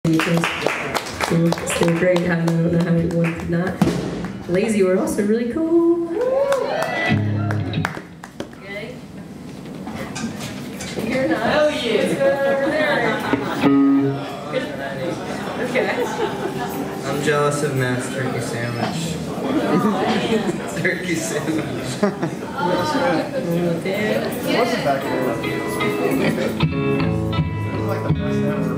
They were great. I don't know how one could not. Lazy were also really cool. Okay. You're not. Hell yeah. What's going on over there? Okay. I'm jealous of Matt's turkey sandwich. Turkey sandwich. What's it back there? It's like the best ever.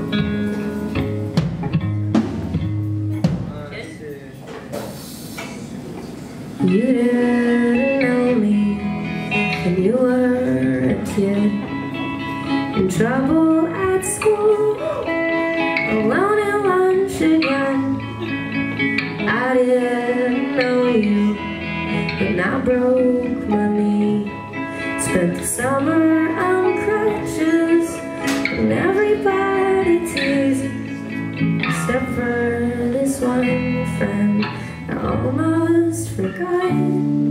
You didn't know me when you were a kid, in trouble at school, alone at lunch again. I didn't know you, but now broke my knee. Spent the summer on crutches, and everybody teases, except for this one friend I almost forgot.